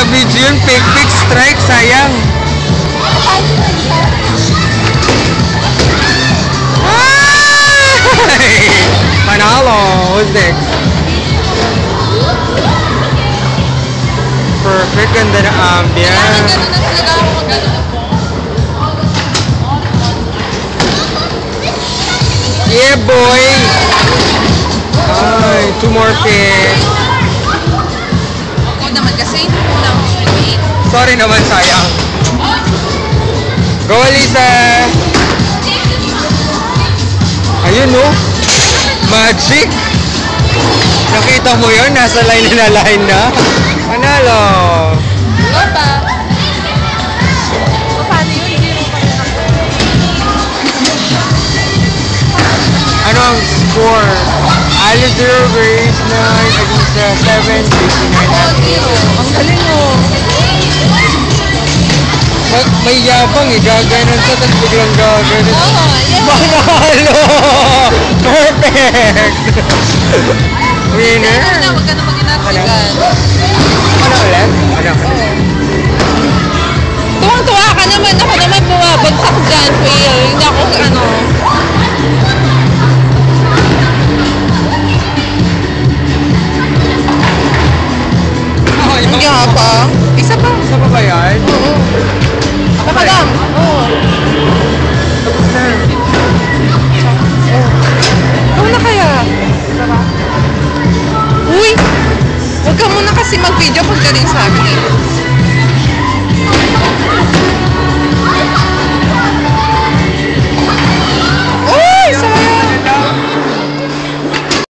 taga-video yun. Pick strike. Sayang. Manalo. Who's next? Perfect. Ganda na ambience. Yeah, boy. Ay, 2 more picks. Ako naman kasi unang Sorry naman, sayang. Go, Alisa. Ayun, no? Magic. Nakita mo yun? Nasa line na Manalo. Go pa. Paano yun? Ano ang score? Alice 0, Grace 9, Agisa 7, 69. Ang galing mo. May yabang eh, gaganon sa tapos biglang gaganon. Oo, yes. Manalo! Perfect! Winner? Huwag ka na mag-inatigan. Ano ulit? Ano? Tuwang-tuwa ka naman. Ako naman bumabagsak dyan, Phil. Hindi ako ano. Hindi pa. Isa pa. Isa pa ba yan? Oo. Baka lang. Oo. Tapos na. Ikaw na kaya. Uy! Huwag ka muna kasi mag-video pag galing sa akin.